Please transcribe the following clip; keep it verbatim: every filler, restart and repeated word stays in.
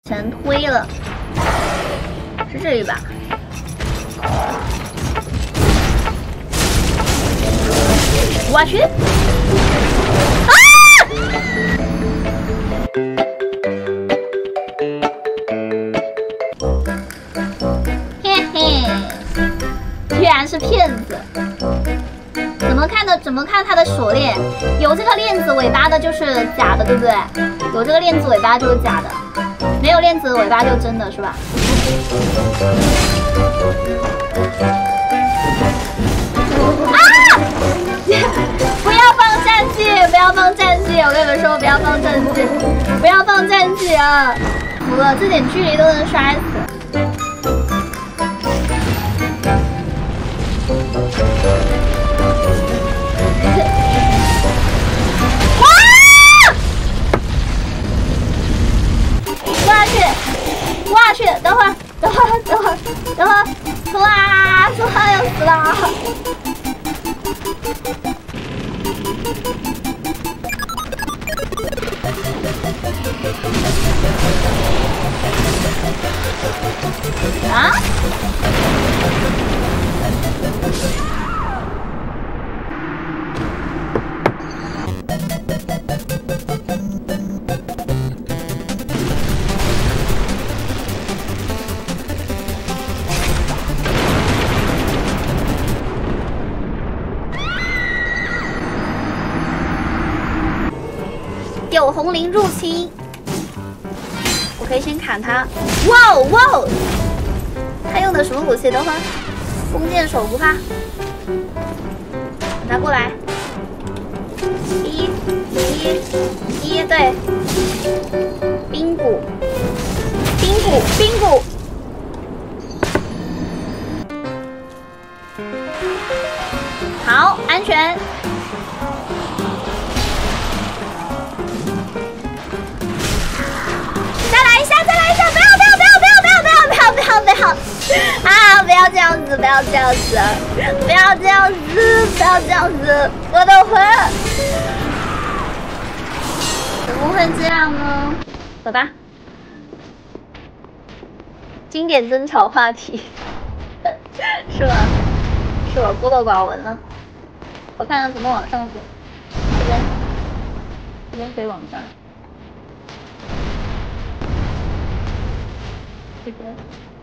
全推了，是这一把。我去！啊！嘿嘿，居然是骗子！怎么看的？怎么看它的锁链？有这个链子尾巴的就是假的，对不对？有这个链子尾巴就是假的，没有链子尾巴就真的是吧？啊！不要放战绩，不要放战绩！我跟你们说，不要放战绩，不要放战绩啊！服了，这点距离都能摔死。哇！我去，我去，等会儿，等会儿，等会儿，等会儿，哇！说话要死了。啊！有红灵入侵，我可以先砍他。哇哦哇哦！他用的什么武器？等会儿，弓箭手不怕。等他过来，一、一、一，对，冰谷，冰谷，冰谷。好，安全。再来一下，再来一下！不要不要不要不要不要不要不要不要不要！啊！不要这样子，不要这样子，不要这样子，不要这样子！我的魂，怎么会这样呢？走吧，经典争吵话题，是吧？是我孤陋寡闻了。我看看怎么往上走，这边，这边可以往上。这边。